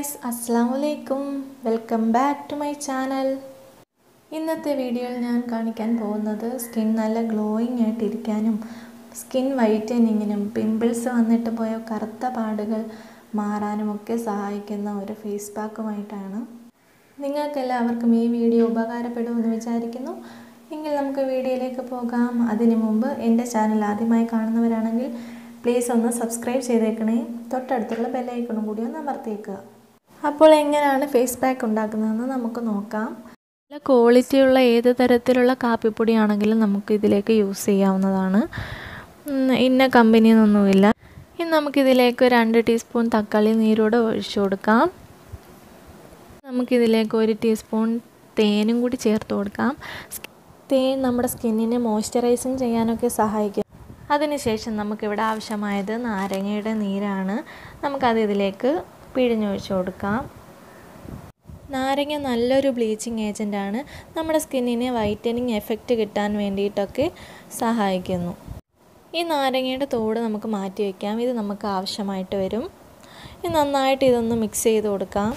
guys, Assalamualaikum. Welcome back to my channel. ഇന്നത്തെ വീഡിയോയിൽ ഞാൻ കാണിക്കാൻ പോകുന്നത് സ്കിൻ നല്ല ഗ്ലോയിങ് ആയിട്ട് ഇരിക്കാനും സ്കിൻ വൈറ്റനിങ്ങിനും പിമ്പിൾസ് വന്നിട്ട് പോയ കറുത്ത പാടുകൾ മാറാനും ഒക്കെ സഹായിക്കുന്ന ഒരു ഫേസ് പാക്കുമായിട്ടാണ്. നിങ്ങൾക്കെല്ലാവർക്കും ഈ വീഡിയോ ഉപകാരപ്പെടുമെന്ന് വിചാരിക്കുന്നു. എങ്കിൽ നമുക്ക് വീഡിയോയിലേക്ക് പോകാം. അതിനു മുമ്പ് എൻ്റെ ചാനൽ ആദ്യമായി കാണുന്നവരാണെങ്കിൽ പ്ലീസ് ഒന്ന് സബ്സ്ക്രൈബ് ചെയ്തേക്കണേ. തൊട്ടടുത്തുള്ള ബെൽ ഐക്കണും കൂടി ഒന്ന് അമർത്തിയേക്കുക. അപ്പോൾ എങ്ങനെയാണ് ഫേസ് പാക്ക് ഉണ്ടാക്കുന്നതെന്ന് നമുക്ക് നോക്കാം. നല്ല ക്വാളിറ്റിയുള്ള ഏത് തരത്തിലുള്ള കാപ്പിപ്പൊടിയാണെങ്കിലും നമുക്ക് ഇതിലേക്ക് യൂസ് ചെയ്യാവുന്നതാണ്. ഇന്ന കമ്പനിയൊന്നുമില്ല. ഇനി നമുക്കിതിലേക്ക് 2 ടീസ്പൂൺ തക്കാളി നീരൂടെ ഒഴിച്ചു കൊടുക്കാം. നമുക്കിതിലേക്ക് 1 ടീസ്പൂൺ തേനും കൂടി ചേർത്ത് കൊടുക്കാം. തേൻ നമ്മുടെ സ്കിന്നിനെ മോയ്സ്ചറൈസിങ് ചെയ്യാനൊക്കെ സഹായിക്കും. അതിനുശേഷം നമുക്കിവിടെ ആവശ്യമായത് നാരങ്ങയുടെ നീരാണ്. നമുക്കത് ഇതിലേക്ക് പിഴിഞ്ഞൊഴിച്ച് കൊടുക്കാം. നാരങ്ങ നല്ലൊരു ബ്ലീച്ചിങ് ഏജൻ്റാണ്. നമ്മുടെ സ്കിന്നിന് വൈറ്റനിങ് എഫക്റ്റ് കിട്ടാൻ വേണ്ടിയിട്ടൊക്കെ സഹായിക്കുന്നു. ഈ നാരങ്ങയുടെ തോട് നമുക്ക് മാറ്റി വയ്ക്കാം. ഇത് നമുക്ക് ആവശ്യമായിട്ട് വരും. ഇനി നന്നായിട്ട് ഇതൊന്ന് മിക്സ് ചെയ്ത് കൊടുക്കാം.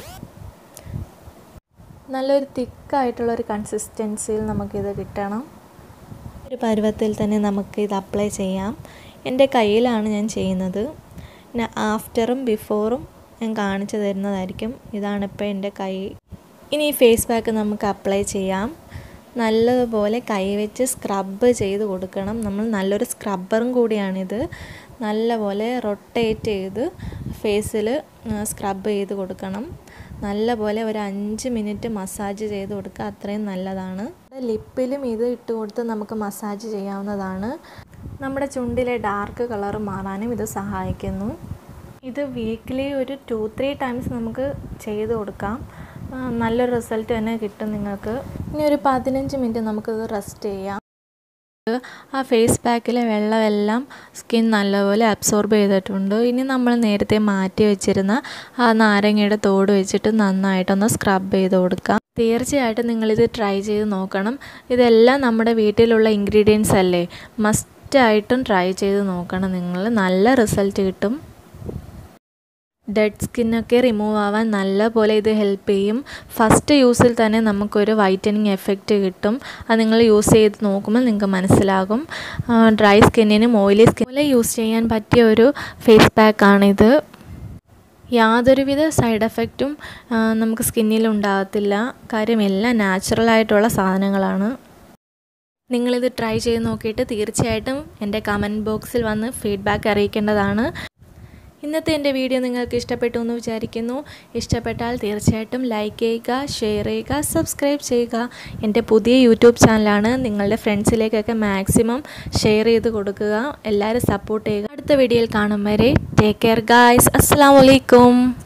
നല്ലൊരു തിക്കായിട്ടുള്ളൊരു കൺസിസ്റ്റൻസിയിൽ നമുക്കിത് കിട്ടണം. ഒരു പരുവത്തിൽ തന്നെ നമുക്ക് ഇത് അപ്ലൈ ചെയ്യാം. എൻ്റെ കയ്യിലാണ് ഞാൻ ചെയ്യുന്നത്. പിന്നെ ആഫ്റ്ററും ബിഫോറും ഞാൻ കാണിച്ചു തരുന്നതായിരിക്കും. ഇതാണിപ്പോൾ എൻ്റെ കൈ. ഇനി ഈ ഫേസ് പാക്ക് നമുക്ക് അപ്ലൈ ചെയ്യാം. നല്ലതുപോലെ കൈവച്ച് സ്ക്രബ് ചെയ്ത് കൊടുക്കണം. നമ്മൾ നല്ലൊരു സ്ക്രബ്ബറും കൂടിയാണിത്. നല്ലപോലെ റൊട്ടേറ്റ് ചെയ്ത് ഫേസിൽ സ്ക്രബ് ചെയ്ത് കൊടുക്കണം. നല്ലപോലെ ഒരു 5 മിനിറ്റ് മസാജ് ചെയ്ത് കൊടുക്കുക. അത്രയും നല്ലതാണ്. ലിപ്പിലും ഇത് ഇട്ട് കൊടുത്ത് നമുക്ക് മസാജ് ചെയ്യാവുന്നതാണ്. നമ്മുടെ ചുണ്ടിലെ ഡാർക്ക് കളർ മാറാനും ഇത് സഹായിക്കുന്നു. ഇത് വീക്കിലി ഒരു 2-3 ടൈംസ് നമുക്ക് ചെയ്ത് കൊടുക്കാം. നല്ലൊരു റിസൾട്ട് തന്നെ കിട്ടും നിങ്ങൾക്ക്. ഇനി ഒരു 15 മിനിറ്റ് നമുക്കിത് റെസ്റ്റ് ചെയ്യാം. ആ ഫേസ് പാക്കിലെ വെള്ളമെല്ലാം സ്കിൻ നല്ലപോലെ അബ്സോർബ് ചെയ്തിട്ടുണ്ട്. ഇനി നമ്മൾ നേരത്തെ മാറ്റി വെച്ചിരുന്ന ആ നാരങ്ങയുടെ തോട് വെച്ചിട്ട് നന്നായിട്ടൊന്ന് സ്ക്രബ് ചെയ്ത് കൊടുക്കാം. തീർച്ചയായിട്ടും നിങ്ങളിത് ട്രൈ ചെയ്ത് നോക്കണം. ഇതെല്ലാം നമ്മുടെ വീട്ടിലുള്ള ഇൻഗ്രീഡിയൻസ് അല്ലേ. മസ്റ്റായിട്ടും ട്രൈ ചെയ്ത് നോക്കണം. നിങ്ങൾ നല്ല റിസൾട്ട് കിട്ടും. ഡെഡ് സ്കിന്നൊക്കെ റിമൂവ് ആവാൻ നല്ലപോലെ ഇത് ഹെൽപ്പ് ചെയ്യും. ഫസ്റ്റ് യൂസിൽ തന്നെ നമുക്കൊരു വൈറ്റനിങ് എഫക്റ്റ് കിട്ടും. അത് നിങ്ങൾ യൂസ് ചെയ്ത് നോക്കുമ്പോൾ നിങ്ങൾക്ക് മനസ്സിലാകും. ഡ്രൈ സ്കിന്നിനും ഓയിലി സ്കിന്നിനും യൂസ് ചെയ്യാൻ പറ്റിയ ഒരു ഫേസ് പാക്കാണിത്. യാതൊരുവിധ സൈഡ് എഫക്റ്റും നമുക്ക് സ്കിന്നിൽ ഉണ്ടാകത്തില്ല. കാര്യം എല്ലാം നാച്ചുറലായിട്ടുള്ള സാധനങ്ങളാണ്. നിങ്ങളിത് ട്രൈ ചെയ്ത് നോക്കിയിട്ട് തീർച്ചയായിട്ടും എൻ്റെ കമൻറ്റ് ബോക്സിൽ വന്ന് ഫീഡ്ബാക്ക് അറിയിക്കേണ്ടതാണ്. ഇന്നത്തെ എൻ്റെ വീഡിയോ നിങ്ങൾക്ക് ഇഷ്ടപ്പെട്ടു എന്ന് വിചാരിക്കുന്നു. ഇഷ്ടപ്പെട്ടാൽ തീർച്ചയായിട്ടും ലൈക്ക് ചെയ്യുക, ഷെയർ ചെയ്യുക, സബ്സ്ക്രൈബ് ചെയ്യുക. എൻ്റെ പുതിയ യൂട്യൂബ് ചാനലാണ്. നിങ്ങളുടെ ഫ്രണ്ട്സിലേക്കൊക്കെ മാക്സിമം ഷെയർ ചെയ്ത് കൊടുക്കുക. എല്ലാവരും സപ്പോർട്ട് ചെയ്യുക. അടുത്ത വീഡിയോയിൽ കാണും വരെ ടേക്ക് കെയർ ഗായ്സ്. അസ്സലാമു അലൈക്കും.